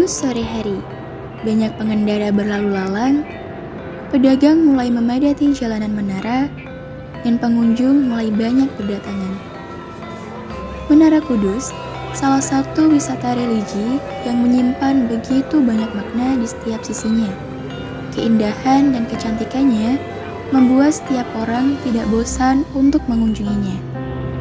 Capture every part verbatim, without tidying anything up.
Kudus sore hari, banyak pengendara berlalu lalang, pedagang mulai memadati jalanan menara, dan pengunjung mulai banyak berdatangan. Menara Kudus, salah satu wisata religi yang menyimpan begitu banyak makna di setiap sisinya. Keindahan dan kecantikannya membuat setiap orang tidak bosan untuk mengunjunginya.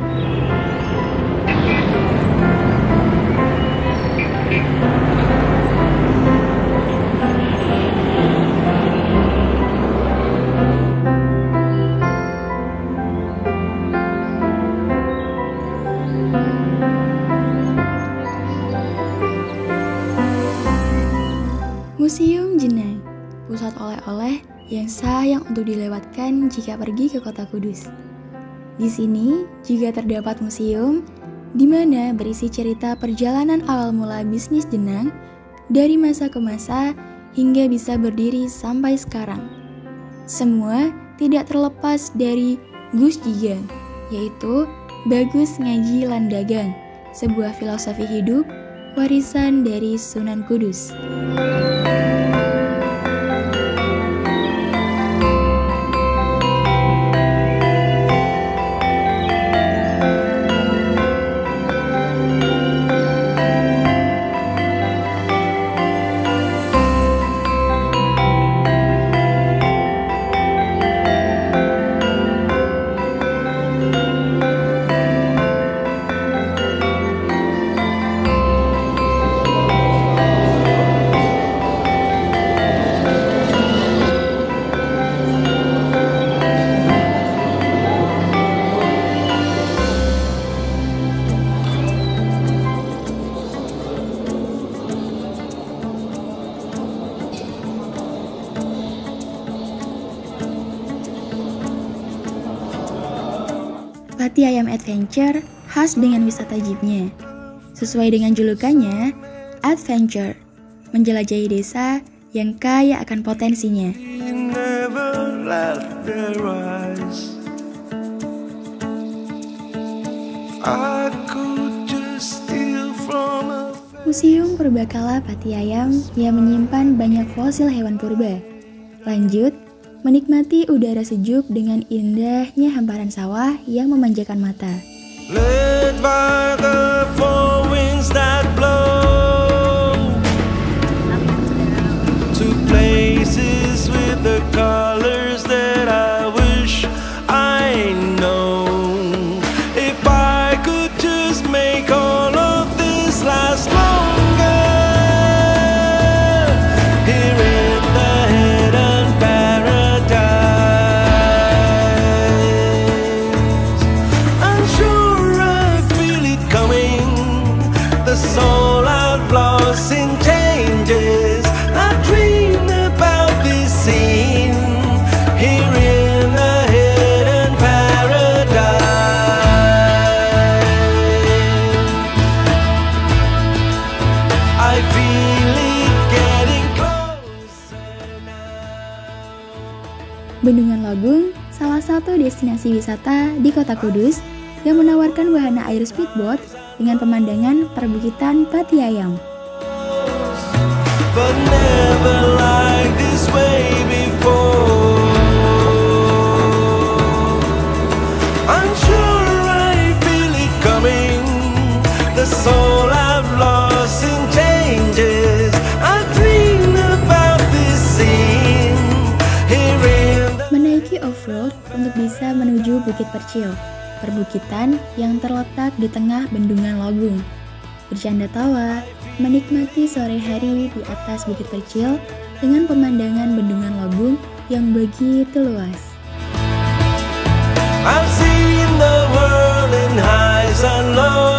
Museum Jenang, pusat oleh-oleh yang sayang untuk dilewatkan jika pergi ke kota Kudus. Di sini juga terdapat museum di mana berisi cerita perjalanan awal mula bisnis jenang dari masa ke masa hingga bisa berdiri sampai sekarang. Semua tidak terlepas dari Gus Jigang, yaitu Bagus Ngaji Lan Dagang, sebuah filosofi hidup warisan dari Sunan Kudus. Pati Ayam Adventure khas dengan wisata jeepnya. Sesuai dengan julukannya, Adventure, menjelajahi desa yang kaya akan potensinya. Museum Purbakala Pati Ayam yang menyimpan banyak fosil hewan purba. Lanjut, menikmati udara sejuk dengan indahnya hamparan sawah yang memanjakan mata. Led by the four winds that blow to places with the colors that I wish I know. If I could just make all of this last longer. Here in the hidden the soul I've lost in changes. I dream about this scene here in a hidden paradise. I feel it getting closer now. Bendungan Lagung, salah satu destinasi wisata di kota Kudus yang menawarkan wahana air speedboat dengan pemandangan perbukitan Pati Ayam. But never like this way before. I'm sure I feel it coming. The soul I've lost in changes. I dream about this scene here in the... Menaiki off-road untuk bisa menuju Bukit Percil, perbukitan yang terletak di tengah Bendungan Lagung. Bercanda tawa, menikmati sore hari di atas Bukit Percil dengan pemandangan Bendungan Lagung yang begitu luas. I've seen the world in highs and lows.